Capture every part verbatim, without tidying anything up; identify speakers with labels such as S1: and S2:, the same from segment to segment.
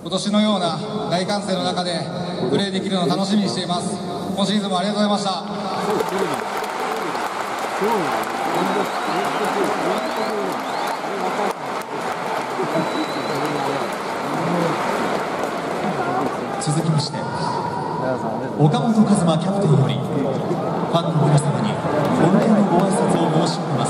S1: 今年のような大歓声の中でプレーできるのを楽しみにしています。今シーズンもありがとうございました。
S2: 続きまして岡本和真キャプテンよりファンの皆様に御礼のご挨拶を申し上げます。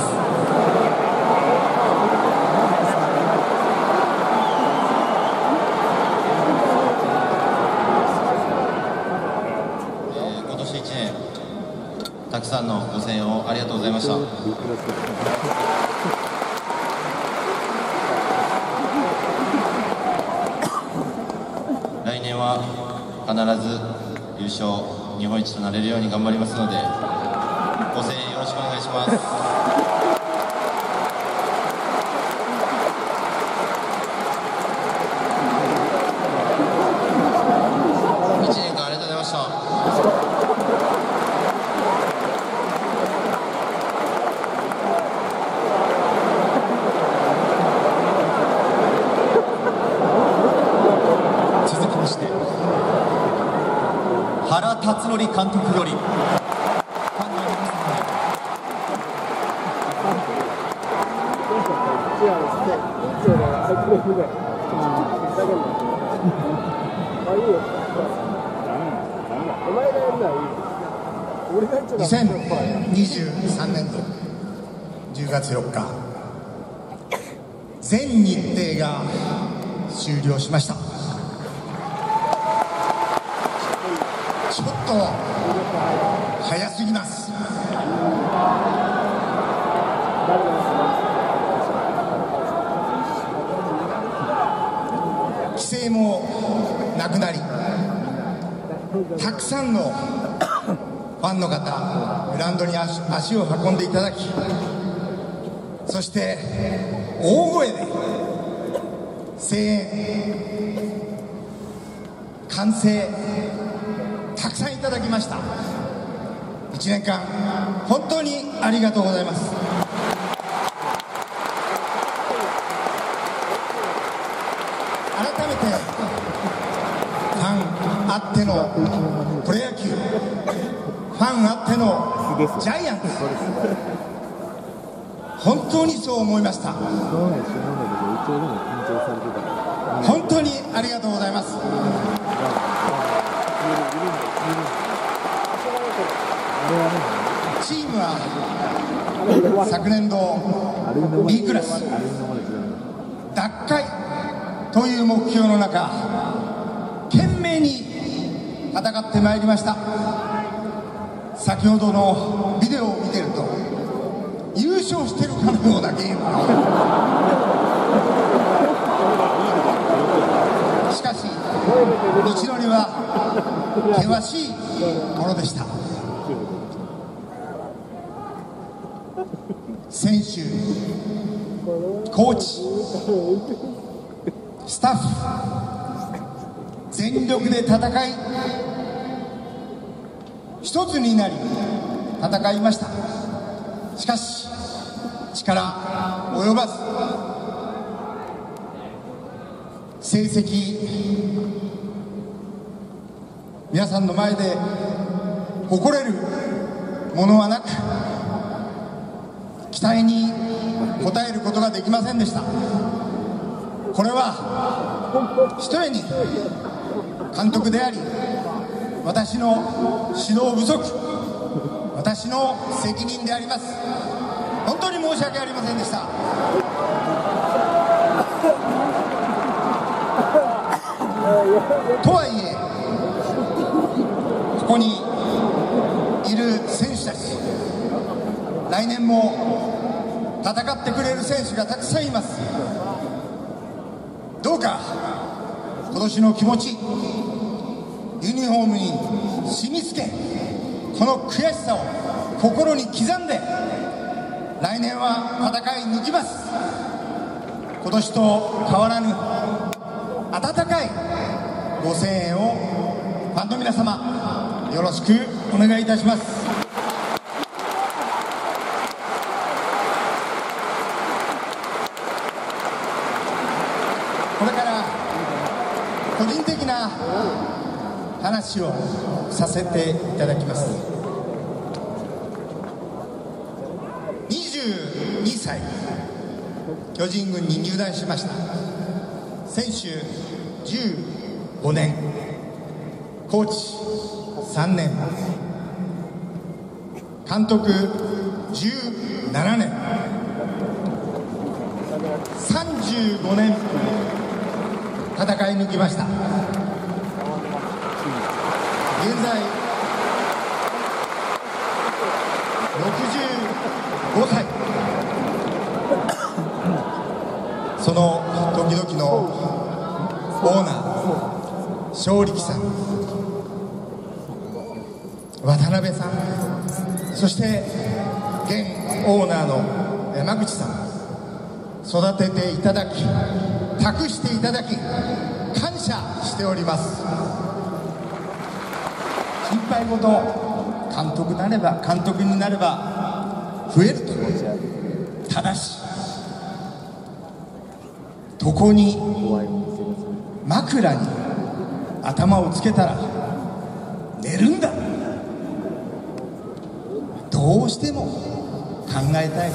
S3: 今年いちねんたくさんのご声援をありがとうございました。来年は必ず優勝日本一となれるように頑張りますので、ご声援よろしくお願いします。いちねんかんありがとうございました。
S2: 続きまして原辰徳監督よりファンの皆様に
S4: にせんにじゅうさんねんどじゅうがつよっか、全日程が終了しました。ちょっと早すぎます。規制もなくなり、たくさんのファンの方、グラウンドに 足, 足を運んでいただき、そして大声で声援、歓声たくさんいただきました。いちねんかん本当にありがとうございます。改めてファンあってのプロ野球、ファンあってのジャイアンツ、本当にそう思いました。本当にありがとうございます。チームは昨年度 B クラス奪回という目標の中、懸命に戦ってまいりました。先ほどのビデオを見てると優勝してるかのようなゲーム、しかし道のりは険しいものでした。選手、コーチ、スタッフ全力で戦い、一つになり戦いました。しかし力及ばず、成績皆さんの前で誇れるものはなく、期待に応えることができませんでした。これはひとえに監督であり、私の指導不足、私の責任であります。本当に申し訳ありませんでした。とはいえ、ここにいる選手たち、来年も戦ってくれる選手がたくさんいます。どうか今年の気持ち、ユニフォームに染み付け、この悔しさを心に刻んで来年は戦い抜きます。今年と変わらぬ温かいご声援をファンの皆様よろしくお願いいたします。これから個人的な話をさせていただきます。にじゅうにさい、巨人軍に入団しました。選手じゅうごねん、コーチさんねん、監督じゅうななねん、さんじゅうごねん戦い抜きました。現在ろくじゅうごさい、その時々のオーナー正力さん、渡辺さん、そして現オーナーの山口さん、育てていただき、託していただき、感謝しております。心配事、監督になれば監督になれば増えると。ただし床に枕に頭をつけたら寝るんだ。どうしても考えたい。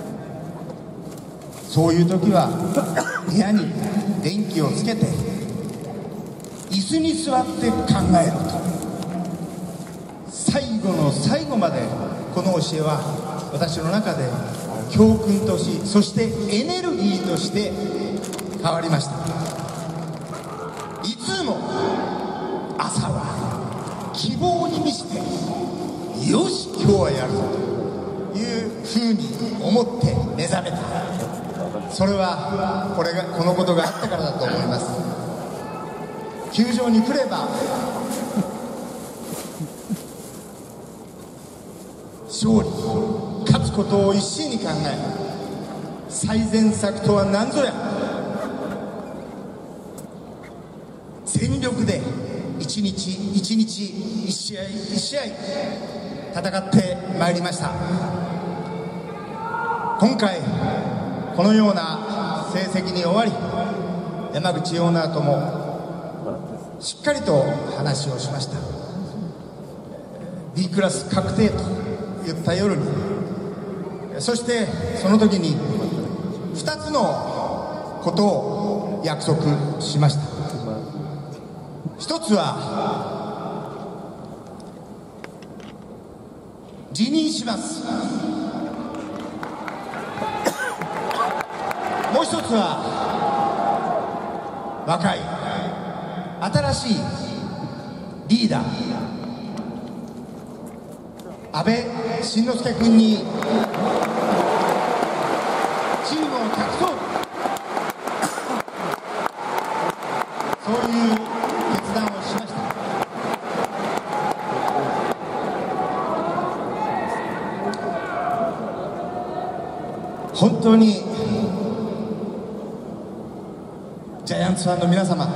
S4: そういう時は部屋に電気をつけて椅子に座って考えると。最後の最後までこの教えは私の中で教訓とし、そしてエネルギーとして変わりました。いつも朝は希望に満ちて、よし今日はやるぞというふうに思って目覚めた。それはこれがこのことがあったからだと思います。球場に来れば勝利、勝つことを一心に考え、最善策とは何ぞや、全力で一日一日一試合一試合戦ってまいりました。今回このような成績に終わり、山口オーナーともしっかりと話をしました。 B クラス確定と言った夜に、そしてその時にふたつのことを約束しました。一つは辞任します。もう一つは若い新しいリーダー安倍晋之助君にチームを託そう、そういう決断をしました。本当にジャイアンツファンの皆様、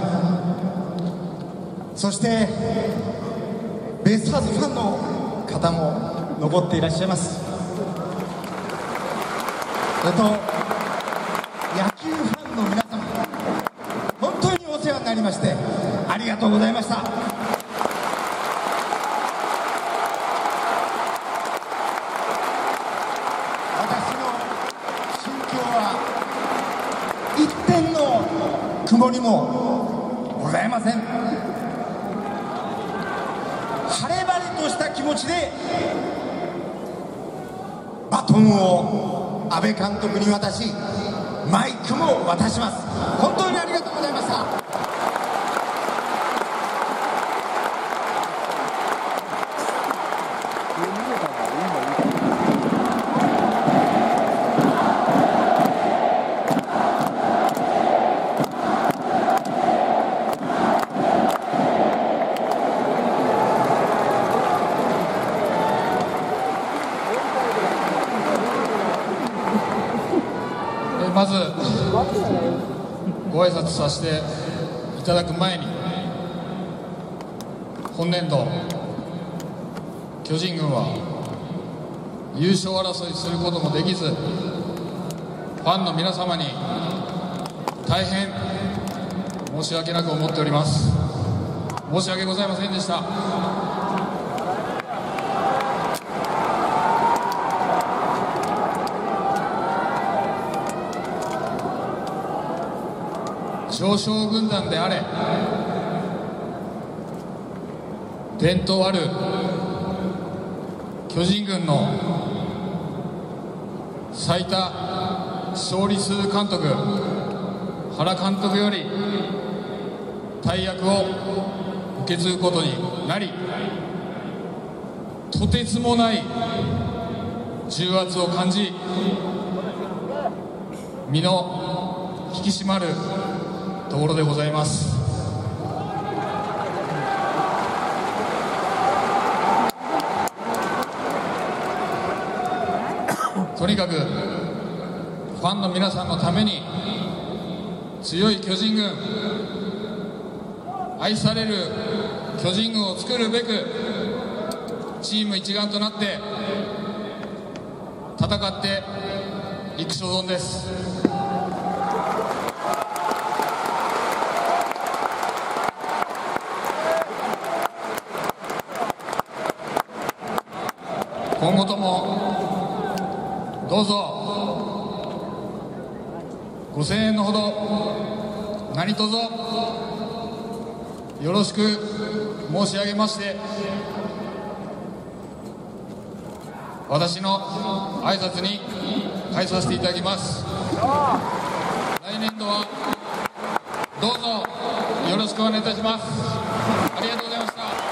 S4: そしてベイスターズファンの方も残っていらっしゃいます。それと野球ファンの皆様、本当にお世話になりましてありがとうございました。私の心境は一点の曇りもございません。晴れ晴れとした気持ちでバトンを安倍監督に渡し、マイクも渡します。本当にありがとうございました。
S1: まずご挨拶させていただく前に、本年度巨人軍は優勝争いすることもできず、ファンの皆様に大変申し訳なく思っております。申し訳ございませんでした。少将軍団であれ、伝統ある巨人軍の最多勝利数監督原監督より大役を受け継ぐことになり、とてつもない重圧を感じ、身の引き締まるところでございます。とにかくファンの皆さんのために強い巨人軍、愛される巨人軍を作るべくチーム一丸となって戦っていく所存です。今後ともどうぞご声援のほど何卒よろしく申し上げまして、私の挨拶に返させていただきます。来年度はどうぞよろしくお願いいたします。ありがとうございました。